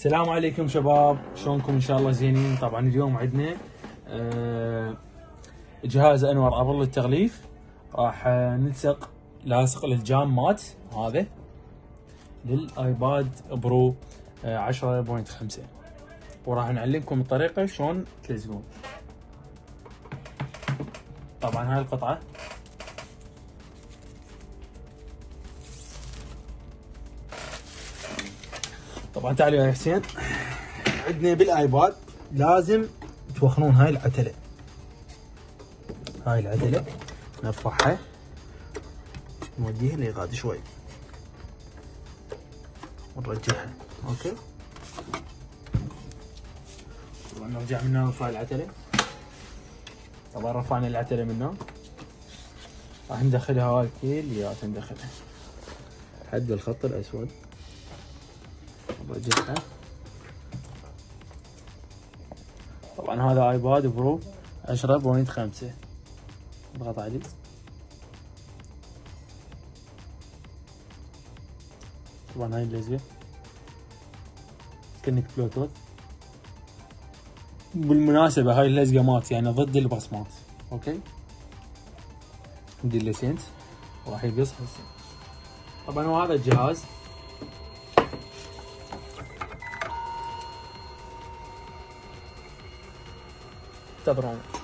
السلام عليكم شباب، شلونكم؟ ان شاء الله زينين. طبعا اليوم عندنا جهاز انور ابل التغليف، راح نلصق لاصق للجامات هذا للايباد برو 10.5، وراح نعلمكم الطريقه شلون تلزقون. طبعا هاي القطعه طبعا تعالوا يا حسين، عندنا بالايباد لازم توخنون هاي العتله، نرفعها نوديها لغاد شوي ونرجعها. اوكي، طبعا نرجع من هنا نرفع العتله. طبعا رفعنا العتله من هنا، راح ندخلها هاي كلياتها، ندخلها لحد الخط الاسود، نرجعها. طبعا هذا ايباد برو 10.5، اضغط عليه. طبعا هاي اللزقه كنك بلوتوث. بالمناسبة هاي اللزقه مات يعني ضد البصمات. اوكي، ندير لسنت وراح يقص هسه. طبعا وهذا الجهاز انتظرونا.